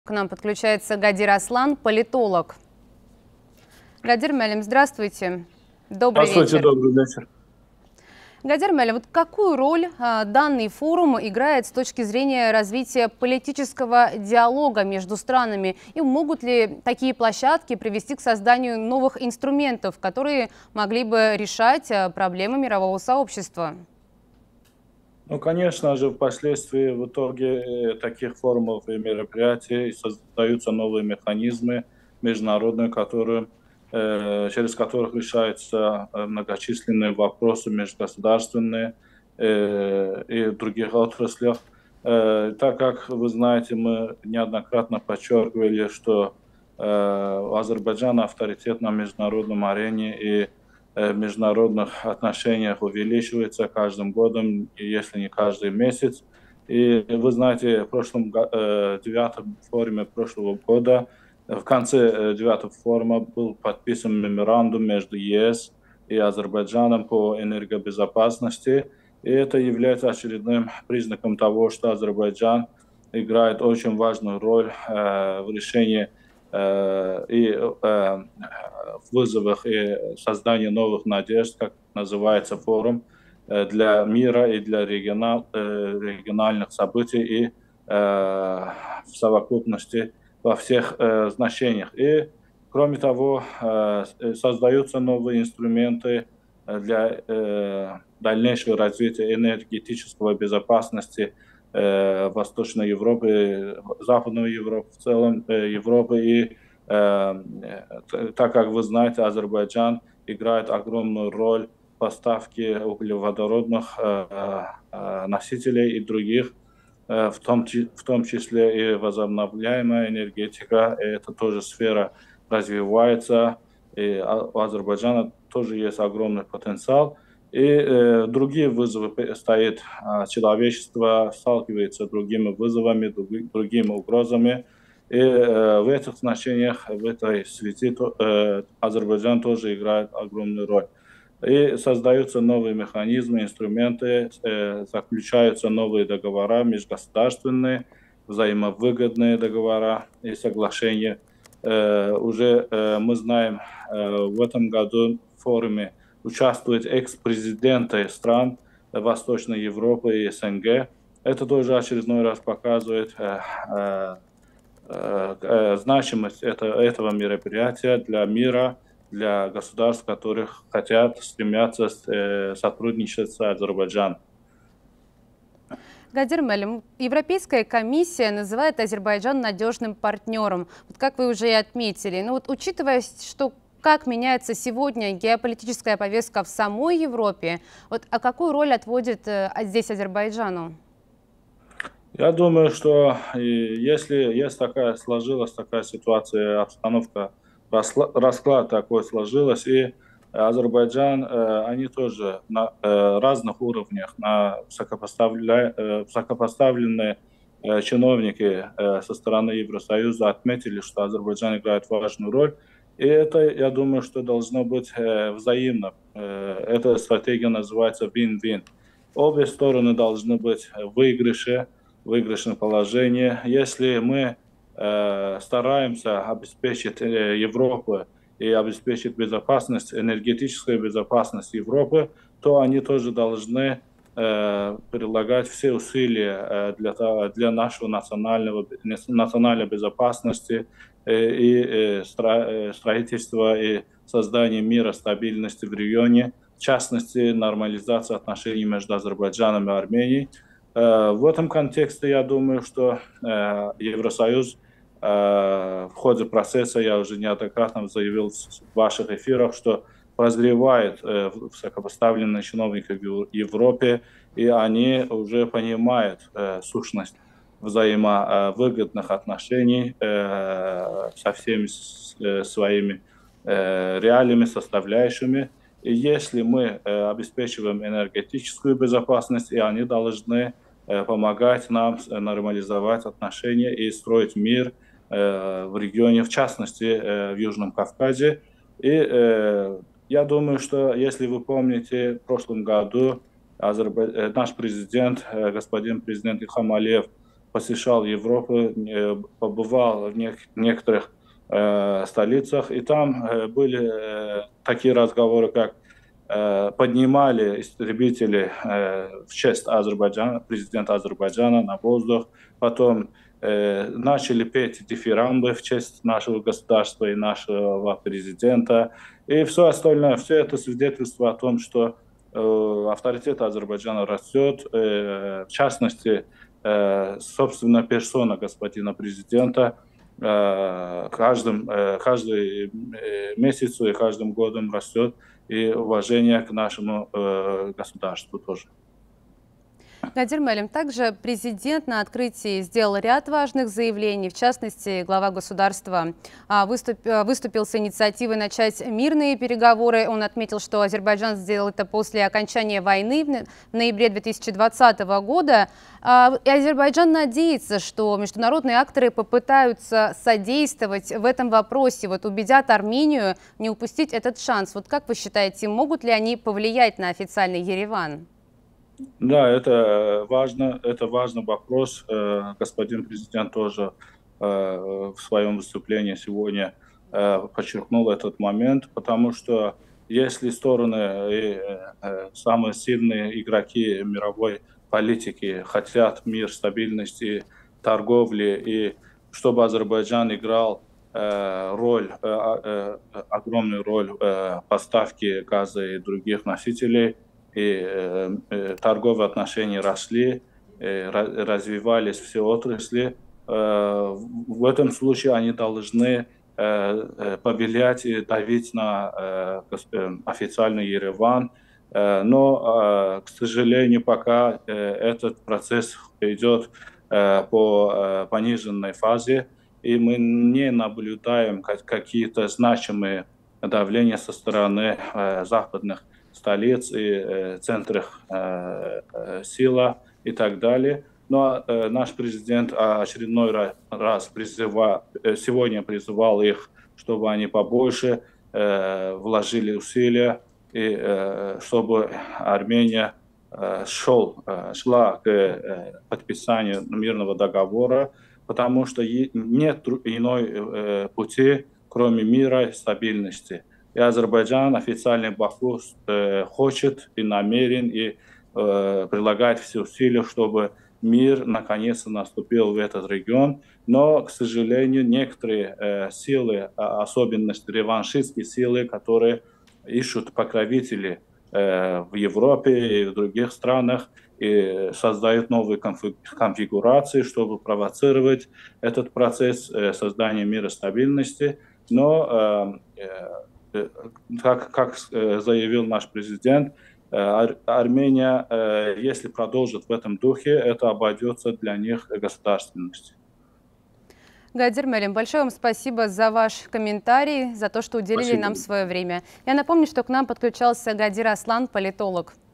К нам подключается Гадир Аслан, политолог. Гадир Мэлим, здравствуйте. Добрый Здравствуйте, вечер. добрый вечер. Гадир Мэлим, вот какую роль данный форум играет с точки зрения развития политического диалога между странами? И могут ли такие площадки привести к созданию новых инструментов, которые могли бы решать проблемы мирового сообщества? Ну, конечно же, впоследствии, в итоге таких форумов и мероприятий создаются новые механизмы международные, через которых решаются многочисленные вопросы межгосударственные и в других отраслях. Так как вы знаете, мы неоднократно подчеркивали, что Азербайджан авторитет на международном арене и в международных отношениях увеличивается каждым годом, если не каждый месяц. И вы знаете, в девятом форуме прошлого года, в конце девятого форума был подписан меморандум между ЕС и Азербайджаном по энергобезопасности. И это является очередным признаком того, что Азербайджан играет очень важную роль в решении и вызовах и создании новых надежд, как называется форум, для мира и для региональных событий и в совокупности во всех значениях. И, кроме того, создаются новые инструменты для дальнейшего развития энергетической безопасности Восточной Европы, Западной Европы, в целом Европы. И так как вы знаете, Азербайджан играет огромную роль в поставке углеводородных носителей и других, в том числе и возобновляемая энергетика. Это тоже сфера развивается, и у Азербайджана тоже есть огромный потенциал. И другие вызовы стоят. Человечество сталкивается с другими вызовами, другими угрозами. И в этих значениях, в этой связи Азербайджан тоже играет огромную роль. И создаются новые механизмы, инструменты, заключаются новые договора межгосударственные, взаимовыгодные договора и соглашения. Уже мы знаем, в этом году в форуме участвуют экс-президенты стран Восточной Европы и СНГ. Это тоже очередной раз показывает значимость этого мероприятия для мира, для государств, которых стремятся сотрудничать с Азербайджаном. Гадир Мэлим, Европейская комиссия называет Азербайджан надежным партнером. Вот как вы уже и отметили. Но вот учитывая, что как меняется сегодня геополитическая повестка в самой Европе, вот, а какую роль отводит здесь Азербайджану? Я думаю, что если сложилась такая ситуация, обстановка, расклад такой сложилась, и Азербайджан, они тоже на разных уровнях, высокопоставленные чиновники со стороны Евросоюза отметили, что Азербайджан играет важную роль. И это, я думаю, что должно быть взаимно. Эта стратегия называется win-win. Обе стороны должны быть в выигрышном положении. Если мы стараемся обеспечить Европу и обеспечить безопасность, энергетическую безопасность Европы, то они тоже должны прилагать все усилия для нашего национальной безопасности и строительства и создания мира, стабильности в регионе, в частности, нормализация отношений между Азербайджаном и Арменией. В этом контексте я думаю, что Евросоюз в ходе процесса, я уже неоднократно заявил в ваших эфирах, что прозревает высокопоставленные чиновники в Европе, и они уже понимают сущность взаимовыгодных отношений со всеми своими реалиями, составляющими. И если мы обеспечиваем энергетическую безопасность, и они должны помогать нам нормализовать отношения и строить мир в регионе, в частности, в Южном Кавказе. И я думаю, что, если вы помните, в прошлом году наш президент, господин президент Ильхам Алиев, посещал Европу, побывал в некоторых столицах, и там были такие разговоры, как поднимали истребители в честь Азербайджана, президента Азербайджана на воздух, потом начали петь дифирамбы в честь нашего государства и нашего президента, и все остальное, все это свидетельство о том, что авторитет Азербайджана растет, в частности, собственно, персона господина президента каждый месяц и каждым годом растет, и уважение к нашему государству тоже. Гадир Мэлим, также президент на открытии сделал ряд важных заявлений. В частности, глава государства выступил с инициативой начать мирные переговоры. Он отметил, что Азербайджан сделал это после окончания войны в ноябре 2020 года. И Азербайджан надеется, что международные акторы попытаются содействовать в этом вопросе, убедят Армению не упустить этот шанс. Как вы считаете, могут ли они повлиять на официальный Ереван? Да, это важный вопрос. Господин президент тоже в своем выступлении сегодня подчеркнул этот момент, потому что если стороны и самые сильные игроки мировой политики хотят мир, стабильность и торговли, и чтобы Азербайджан играл огромную роль поставки газа и других носителей, и торговые отношения росли, развивались все отрасли. В этом случае они должны повлиять и давить на официальный Ереван. Но, к сожалению, пока этот процесс идет по пониженной фазе, и мы не наблюдаем какие-то значимые давления со стороны западных столиц и центрах сила и так далее. Но наш президент очередной раз сегодня призывал их, чтобы они побольше вложили усилия, и чтобы Армения шла к подписанию мирного договора, потому что нет иной пути, кроме мира и стабильности. И Азербайджан, официальный Баку, хочет и намерен, и прилагает все усилия, чтобы мир наконец-то наступил в этот регион. Но, к сожалению, некоторые силы, особенно реваншистские силы, которые ищут покровителей в Европе и в других странах, и создают новые конфигурации, чтобы провоцировать этот процесс создания мира и стабильности. Но как заявил наш президент, Армения, если продолжит в этом духе, это обойдется для них государственностью. Гадир Мэлим, большое вам спасибо за ваш комментарий, за то, что уделили нам свое время. Я напомню, что к нам подключался Гадир Аслан, политолог.